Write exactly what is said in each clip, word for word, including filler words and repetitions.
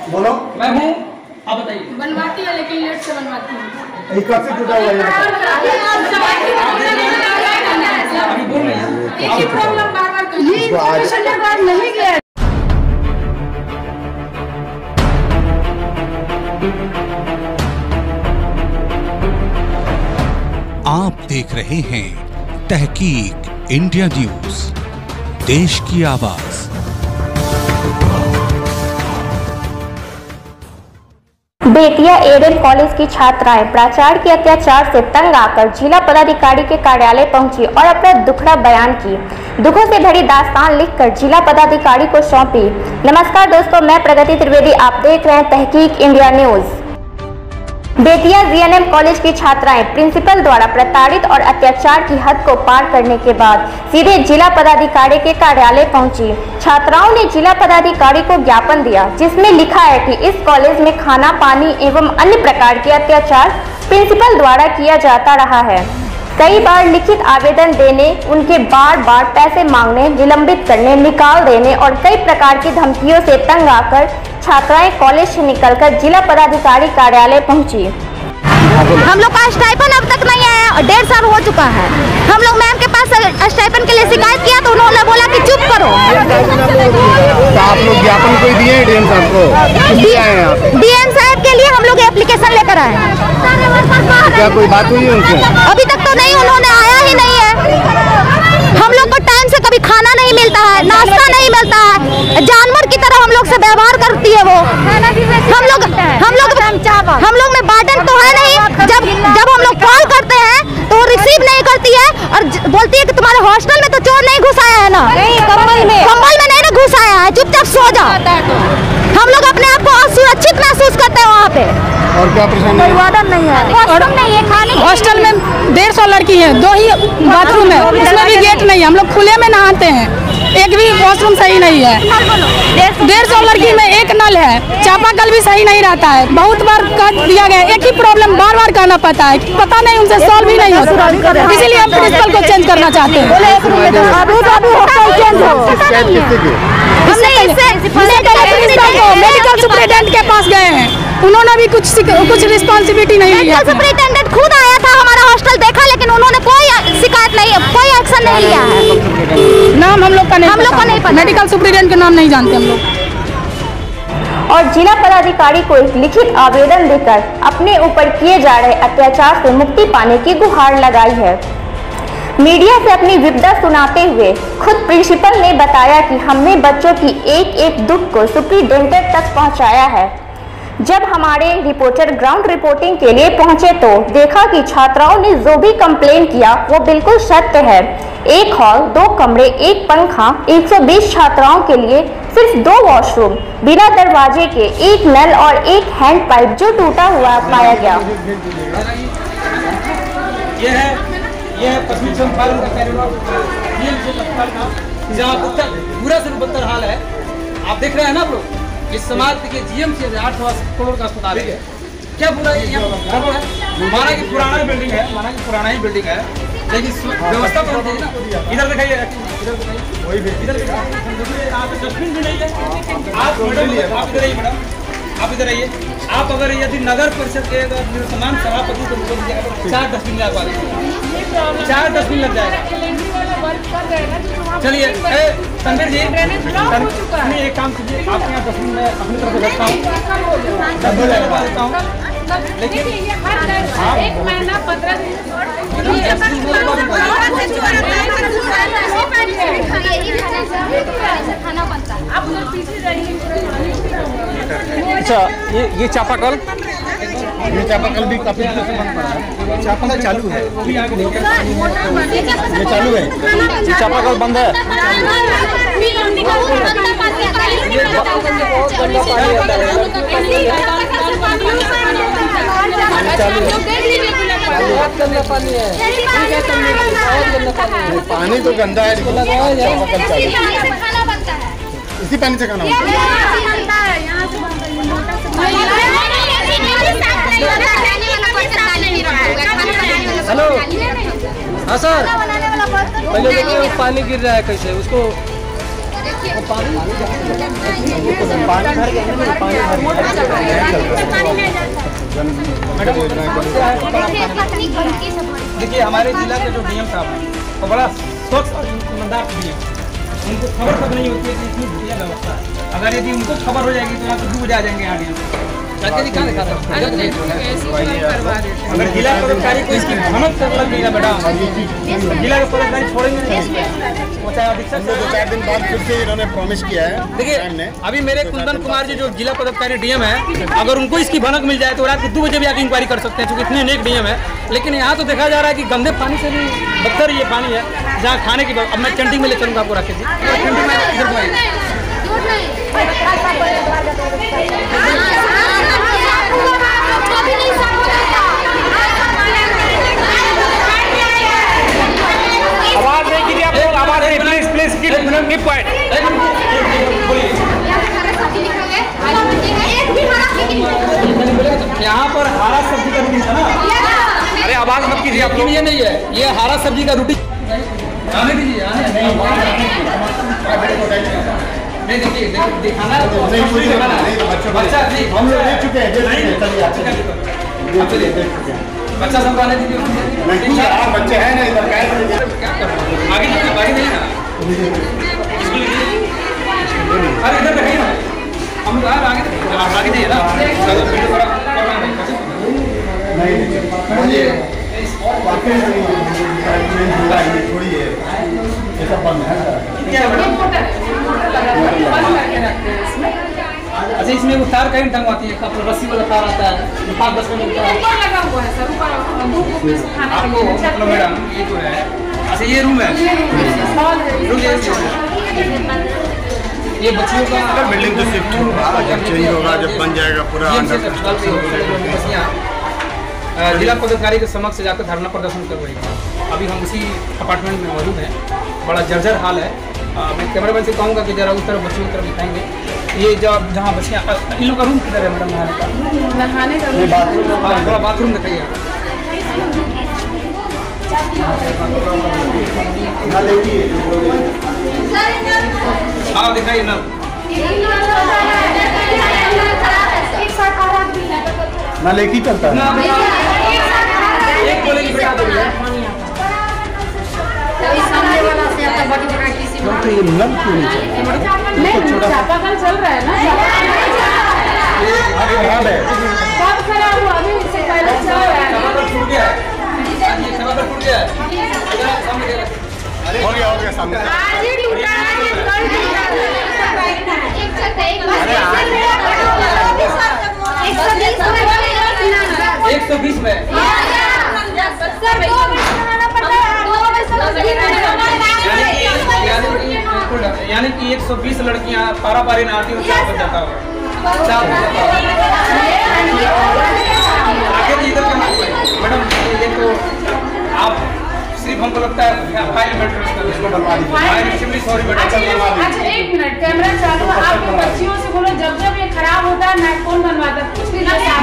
बोलो। मैं हूँ, आप बताइए। बनवाती है लेकिन लेट से बनवाती है। ये कब से टूटा हुआ है? अभी बोल रहे हैं। एक ही प्रॉब्लम बार बार नहीं गया। आप देख रहे हैं तहकीक इंडिया न्यूज, देश की आवाज। बेतिया एडेन कॉलेज की छात्राएं प्राचार्य के अत्याचार से तंग आकर जिला पदाधिकारी के कार्यालय पहुंची और अपना दुखड़ा बयान की। दुखों से भरी दास्तान लिखकर जिला पदाधिकारी को सौंपी। नमस्कार दोस्तों, मैं प्रगति त्रिवेदी, आप देख रहे हैं Tahqiq India news. Bettiah GNM college की छात्राएं प्रिंसिपल द्वारा प्रताड़ित और अत्याचार की हद को पार करने के बाद सीधे जिला पदाधिकारी के कार्यालय पहुंची। छात्राओं ने जिला पदाधिकारी को ज्ञापन दिया, जिसमें लिखा है कि इस कॉलेज में खाना पानी एवं अन्य प्रकार के अत्याचार प्रिंसिपल द्वारा किया जाता रहा है। कई बार लिखित आवेदन देने, उनके बार बार पैसे मांगने, निलंबित करने, निकाल देने और कई प्रकार की धमकियों से तंग आकर छात्राएं कॉलेज से निकलकर जिला पदाधिकारी कार्यालय पहुंची। हम लोग का स्टाइपेंड अब तक नहीं आया और डेढ़ साल हो चुका है। हम लोग मैम के पास स्टाइपेंड के लिए शिकायत किया तो उन्होंने बोला कि चुप करो। तो आप लोग ज्ञापन कोई दिए हैं डीएम साहब को? डीएम साहब के लिए हम लोग एप्लीकेशन लेकर आए हैं। क्या कोई बात हुई है उनसे? अभी तक तो नहीं, उन्होंने आया ही नहीं है। हम लोग को टाइम से कभी खाना नहीं मिलता है, नाश्ता नहीं मिलता है, जानवर की तरह हम लोग से व्यवहार करती है वो। हम लोग हम लोग हम लोग में वार्डन तो है नहीं। जब जब हम लोग कॉल करते हैं तो वो रिसीव नहीं करती है और बोलती है कि तुम्हारे हॉस्टल में तो चोर नहीं घुसाया है ना, कंबल में कंबल में नहीं ना घुसाया है, चुपचाप सो जाओ। हम लोग अपने आप को असुरक्षित महसूस करते हैं वहाँ पे। और क्या परेशानी है? वार्डन नहीं है, वॉशरूम नहीं है, खाने हॉस्टल में डेढ़ सौ लड़की है, दो ही बाथरूम है, उसमें भी गेट नहीं है। हम लोग खुले में नहाते हैं, एक भी वॉशरूम सही नहीं है। डेढ़ सौ लड़की में एक नल है, चापाकल भी सही नहीं रहता है। बहुत बार कह दिया गया, एक ही प्रॉब्लम बार बार कहना पड़ता है, पता नहीं उनसे सॉल्व ही नहीं होता। इसीलिए हम प्रिंसिपल को चेंज करना चाहते हैं। मेडिकल सुपरिटेंडेंट के पास गए हैं, उन्होंने भी कुछ कुछ रिस्पॉन्सिबिलिटी नहीं लिया। मेडिकल सुपरिटेंडेंट खुद आया था, हमारा हॉस्टल देखा, लेकिन उन्होंने कोई शिकायत नहीं, कोई एक्शन नहीं लिया है। नाम हम लोग का नहीं, हम लोग का नहीं पता। मेडिकल सुपरिटेंडेंट का नाम नहीं जानते हम लोग। और जिला पदाधिकारी को एक लिखित आवेदन देकर अपने ऊपर किए जा रहे अत्याचार से मुक्ति पाने की गुहार लगाई है। मीडिया से अपनी विपदा सुनाते हुए खुद प्रिंसिपल ने बताया कि हमने बच्चों की एक एक दुख को सुपरिटेंडेंट तक पहुंचाया है। जब हमारे रिपोर्टर ग्राउंड रिपोर्टिंग के लिए पहुंचे तो देखा कि छात्राओं ने जो भी कंप्लेन किया वो बिल्कुल सत्य है। एक हॉल, दो कमरे, एक पंखा, एक सौ बीस छात्राओं के लिए सिर्फ दो वॉशरूम, बिना दरवाजे के, एक नल और एक हैंड पाइप जो टूटा हुआ पाया गया। ये है ये है पश्चिमी चंपारण का कैरिडोर, ये जहाँ पूरा से बदतर हाल है। आप देख रहे हैं ना आप लोग, इस समाज के जीएम से आठ सौ करोड़ का अस्पताल है। क्या बुरा है? यहाँ गड़बड़ है। माना कि पुराना बिल्डिंग है, माना कि पुराना ही बिल्डिंग है, लेकिन व्यवस्था तो चाहिए ना। इधर दिखाइए, इधर दिखाइए, वही भी इधर दिखाइए। डस्टबिन भी नहीं है। आप मैडम आप इधर आइए, मैडम आप इधर आइए। आप अगर यदि नगर परिषद के समान सभापति को चार डस्टबिन लगवा देंगे, चार डस्टबिन लग जाएगा। चलिए तनवीर जी, एक काम कीजिए, आपके यहाँ डस्टबिन मैं अपनी तरफ से रखता हूँ, डस्टबिन लगवा देता हूँ, लेकिन एक महीना पंद्रह दिन अच्छा, ये ये चापाकल ये चापाकल भी काफी दिनों से बंद पड़ा है। चापाकल चालू है, ये चालू है, ये चापाकल बंद है। पानी तो गंदा है, इसी पानी से खाना होता हेलो, हाँ सर, पहले देखिए पानी गिर रहा है कैसे, उसको देखिए हमारे जिला के जो डीएम साहब हैं वो बड़ा स्वच्छ और ईमानदार डीएम, उनको खबर तक नहीं होती है कि इतनी घटिया व्यवस्था है। अगर यदि उनको खबर हो जाएगी तो यहाँ तो डूब जा जाएंगे यहाँ डीएम। अगर जिला पदाधिकारी को इसकी भनक तक लग गई ना मैडम, जिला के पदाधिकारी छोड़ेंगे नहीं। वो चाहे अधीक्षक दो चार दिन बाद फिर से इन्होंने प्रॉमिस किया है। देखिए अभी मेरे कुंदन कुमार जी जो जिला पदाधिकारी डीएम है, अगर उनको इसकी भनक मिल जाए तो रात के दो बजे भी आके इंक्वायरी कर सकते हैं, क्योंकि इतने नेक डीएम है। लेकिन यहाँ तो देखा जा रहा है कि गंदे पानी से भी बदतर ये पानी है जहाँ खाने की। अब मैं चंडी में ले चलूँगा आपको राकेश जी, चंडी में इधर आवाज नहीं कीजिए आप लोग, आवाज नहीं, please please keep keep quiet. यहाँ पर हरा सब्जी का रूटीन था ना। अरे आवाज मत कीजिए आप लोग। ये नहीं है, ये हरा सब्जी का रूटीन। आने दीजिए, आने नहीं देखिए दिखाना है तो बच्चा जी हम लोग देख चुके हैं। चलिए बच्चा सब आने दीजिए। आप बच्चे हैं ना इधर क्या कर आगे देखिए, आगे नहीं ना अरे इधर देखिए ना, हम लोग आगे आगे जाइए ना। थोड़ी है ऐसा बंद है। अच्छा इसमें वो तार कहीं टंगवाती है, कप रस्सी वाला तार आता है, पाँच दस मिनट ऊपर लगा हुआ है सर, ऊपर खाना आपको मतलब मैडम ये जो है। अच्छा ये रूम है, रूम ये बच्चियों का बिल्डिंग तो शिफ्ट होगा, जब चेंज होगा, जब बन जाएगा पूरा। जिला पदाधिकारी के समक्ष जाकर धरना प्रदर्शन कर रही है। अभी हम उसी अपार्टमेंट में मौजूद हैं, बड़ा जर्जर हाल है। आ, मैं कैमरामैन से कहूँगा कि जरा उस तरफ बच्चों की तरफ दिखाएंगे। ये जब जहाँ बच्चियाँ, इन लोग का रूम किधर है मैडम नहाने का? नहाने का हाँ थोड़ा बाथरूम दिखाइए। हाँ दिखाइए ना। ना लेके चलता है। एक बोले की बिठा दोगे। तो ये नल क्यों नहीं चल रहा? नहीं चापाकल चल रहा है ना, खराब है। कब खराब हुआ? अभी इससे पहले चल रहा है। टमाटर फूट गया है, ये टमाटर फूट गया है। हो गया हो गया सामने। एक सौ बीस में यानी कि एक सौ बीस लड़कियां पारा पारी न आती और चार बज जाता होगा। मैडम ये तो आप सिर्फ हमको लगता है फाइल सॉरी मैडम। अच्छा एक मिनट कैमरा चालू, आप बच्चियों से बोलो जब जब ये खराब होता है मैं कौन बनवाता है, कुछ भी बनता है।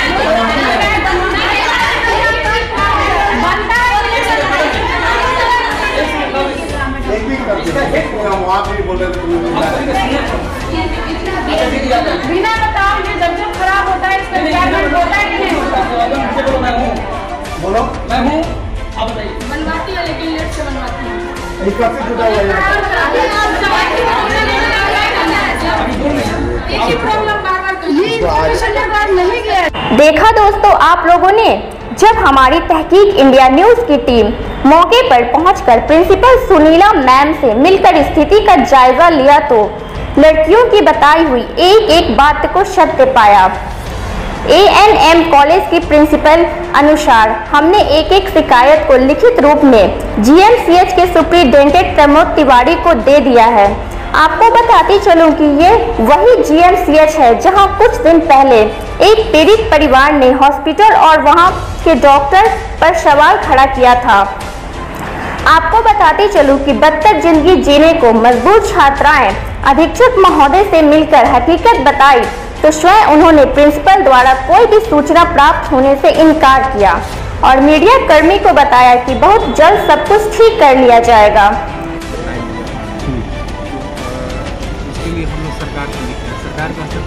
बिना बताओ ये जब जब खराब होता है इसका रिटायरमेंट होता है कि नहीं होता? मैं हूँ, बोलो मैं हूँ, आप बताइए। बनवाती है लेकिन लेट से बनवाती है। ये काफी टूटा हुआ है। एक ही प्रॉब्लम बार बार नहीं गया। देखा दोस्तों आप लोगों ने, जब हमारी तहकीक इंडिया न्यूज की टीम मौके पर पहुंचकर प्रिंसिपल सुनीला मैम से मिलकर स्थिति का जायजा लिया तो लड़कियों की बताई हुई एक एक बात को सत्य पाया। ए एन एम कॉलेज की प्रिंसिपल अनुसार हमने एक एक शिकायत को लिखित रूप में जी एम सी एच के सुप्रिंटेंडेंट प्रमोद तिवारी को दे दिया है। आपको बताती चलूं कि ये वही जी एम सी एच है जहां कुछ दिन पहले एक पीड़ित परिवार ने हॉस्पिटल और वहां के डॉक्टर पर सवाल खड़ा किया था। आपको बताती चलूं कि बदतर जिंदगी जीने को मजबूर छात्राएं अधीक्षक महोदय से मिलकर हकीकत बताई तो स्वयं उन्होंने प्रिंसिपल द्वारा कोई भी सूचना प्राप्त होने से इनकार किया और मीडिया कर्मी को बताया कि बहुत जल्द सब कुछ ठीक कर लिया जाएगा।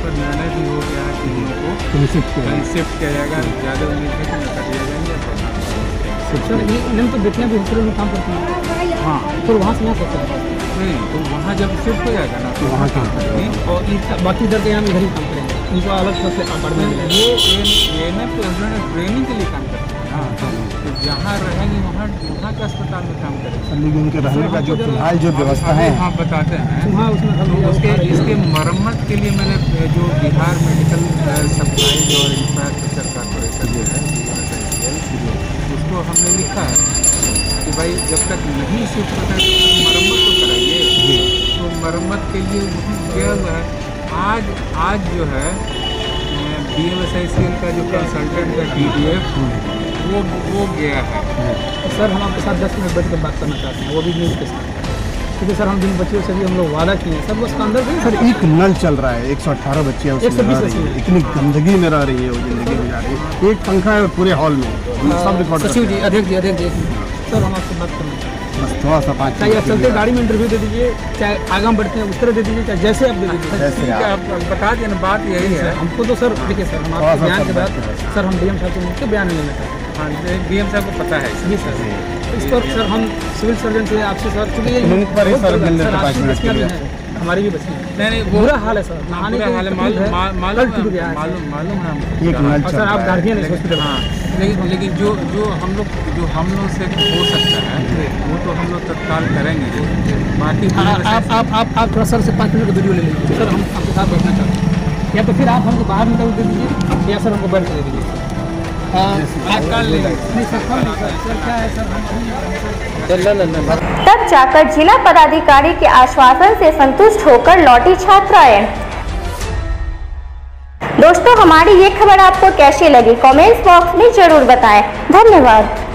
पर निर्णय भी हो गया है कि इनको कहीं शिफ्ट किया जाएगा। ज़्यादा उम्मीद है कि निकट दिया जाएंगे। सर ये इन्हें तो बेटियाँ भी हॉस्पिटल में काम करती हैं। हाँ, फिर वहाँ से यहाँ करते हैं नहीं, तो वहाँ जब शिफ्ट हो जाएगा ना तो वहाँ काम करेंगे और इन बाकी इधर के यहाँ इधर ही काम करेंगे। इनको अलग से अपार्टमेंट मिलेगा। ये ये ना तो ट्रेनिंग के लिए काम करते हैं। हाँ, तो जहाँ रहेंगे वहाँ वहाँ के अस्पताल में काम करेंगे। लेकिन उनके रहने का जो फिलहाल जो व्यवस्था है हाँ बताते हैं। वहाँ उसमें तो उसके इसके मरम्मत के लिए मैंने जो बिहार मेडिकल सप्लाई और इंफ्रास्ट्रक्चर कॉर्पोरेशन जो है उसको हमने लिखा है कि भाई जब तक नहीं शिफ्ट होता है तो मरम्मत तो कराइए। तो मरम्मत के लिए गया हुआ है। आज आज जो है B M S I C L का जो कंसल्टेंट है डी डी एफ वो वो गया है। तो सर हम आपके साथ दस मिनट बैठ कर बात करना चाहते हैं, वो भी न्यूज़ के साथ, क्योंकि सर हम जिन बच्चियों से भी हम लोग वादा किए हैं सब उसका अंदर भी सर एक नल चल रहा है, एक सौ अठारह बच्चियाँ उसमें रह रही है, इतनी गंदगी में रह रही है वो जिंदगी में जा रही है। एक पंखा है पूरे हॉल में, सब रिकॉर्ड। सचिव जी, अध्यक्ष जी, अध्यक्ष जी, सर हम आपसे बात करना चाहते हैं। बस थोड़ा सा पाँच चाहे आप चलते गाड़ी में इंटरव्यू दे दीजिए, चाहे आगे हम बढ़ते हैं उत्तर दे दीजिए, चाहे जैसे आप दे दीजिए। ठीक है, आप बता देना, बात यही है। हमको तो सर देखिए सर हम आपके बयान के बाद सर हम डी एम साहब से मिलकर बयान लेना चाहते हैं। हाँ, डी एम साहब को पता है जी सर। इस पर सर हम सिविल सर्जन से आपसे सर, चूँकि ये हमारी भी बच्ची नहीं नहीं बुरा हाल है सर, नहाने बुरा हाल है, मालूम मालूम मालूम है हमको। सर आप गार्जियन है हॉस्पिटल। हाँ, लेकिन लेकिन जो जो हम लोग जो हम लोग से हो सकता है वो तो हम लोग तत्काल करेंगे। बाकी आप आप आप आप थोड़ा सर से पाँच मिनट का वीडियो ले लीजिए सर, हम आपके साथ बैठना चाहते हैं, या तो फिर आप हमको बाहर निकल दे दीजिए या सर हमको बैठ दे दीजिए। तब जाकर जिला पदाधिकारी के आश्वासन से संतुष्ट होकर लौटी छात्राएं। दोस्तों हमारी ये खबर आपको कैसी लगी कमेंट्स बॉक्स में जरूर बताएं। धन्यवाद।